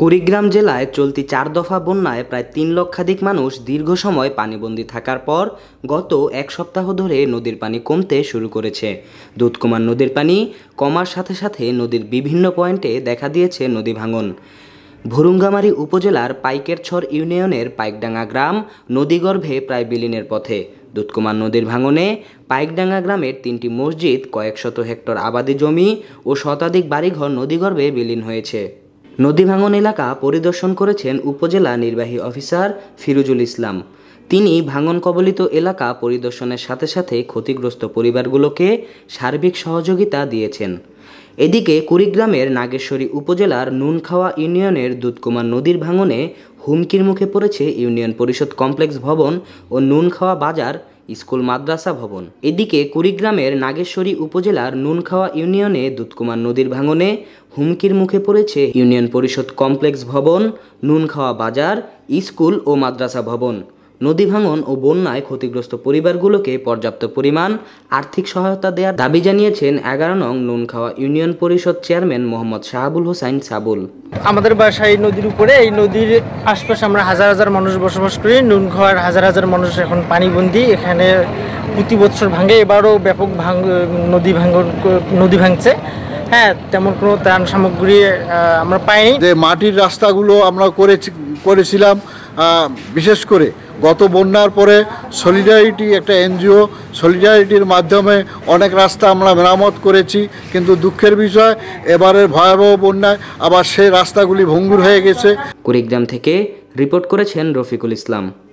কুড়িগ্রাম জেলায় চলতি 4 দফা বন্যায় প্রায় 3 লক্ষাধিক মানুষ দীর্ঘ সময় পানিবন্দী থাকার পর গত এক সপ্তাহ ধরে নদীর পানি কমতে শুরু করেছে। দুধকুমার নদীর পানি কমার সাথে সাথে নদীর বিভিন্ন পয়েন্টে দেখা দিয়েছে নদী ভাঙন। ভুরুঙ্গামারী উপজেলার পাইকেরছড় ইউনিয়নের পাইকডাঙ্গা গ্রাম নদীগর্ভে প্রায় বিলীনের পথে। দুধকুমার নদীর ভাঙনে পাইকডাঙ্গা গ্রামের 3টি মসজিদ, কয়েক শত হেক্টর আবাদি জমি ও শতাধিক বাড়িঘর নদীগর্ভে বিলীন হয়েছে। নদী ভাঙন এলাকা পরিদর্শন করেছেন উপজেলা নির্বাহী অফিসার ফিরোজুল ইসলাম। তিনি ভাঙন কবলিত এলাকা পরিদর্শনের সাথে সাথে ক্ষতিগ্রস্ত পরিবারগুলোকে সার্বিক সহযোগিতা দিয়েছেন। এদিকে কুড়িগ্রামের নাগেশ্বরী উপজেলার নুনখাওয়া ইউনিয়নের দুধকুমার নদীর ভাঙনে হুমকির মুখে পড়েছে ইউনিয়ন পরিষদ কমপ্লেক্স ভবন ও নুনখাওয়া বাজার স্কুল মাদ্রাসা ভবন। এদিকে কুড়িগ্রামের নাগেশ্বরী উপজেলার নুনখাওয়া ইউনিয়নে দুধকুমার নদীর ভাঙনে হুমকির মুখে পড়েছে ইউনিয়ন পরিষদ কমপ্লেক্স ভবন, নুনখাওয়া বাজার, স্কুল ও মাদ্রাসা ভবন। নদী ভাঙন ও বন্যায় ক্ষতিগ্রস্ত পরিবারগুলোকে পর্যাপ্ত পরিমাণ আর্থিক সহায়তা দেওয়ার দাবি জানিয়েছেন 11 নং নুনখাওয়া ইউনিয়ন পরিষদ চেয়ারম্যান মোহাম্মদ শাহাবুল হোসাইন সাবুল। আমাদের বাসা এই নদীর উপরে, এই নদীর আশপাশে আমরা হাজার হাজার মানুষ বসবাস করি। নুনখাওয়ার হাজার হাজার মানুষ এখন পানিবন্দী। এখানে প্রতি বছর ভাঙে, এবারও ব্যাপক নদী ভাঙছে। হ্যাঁ, তেমন কোনো ত্রাণ সামগ্রী আমরা পাইনি। যে মাটির রাস্তাগুলো আমরা করেছিলাম, বিশেষ করে গত বন্যার পরে সলিডারিটি একটা এনজিও, সলিডারিটির মাধ্যমে অনেক রাস্তা আমরা মেরামত করেছি, কিন্তু দুঃখের বিষয় এবারের ভয়াবহ বন্যায় আবার সেই রাস্তাগুলি ভঙ্গুর হয়ে গেছে। কুড়িগ্রাম থেকে রিপোর্ট করেছেন রফিকুল ইসলাম।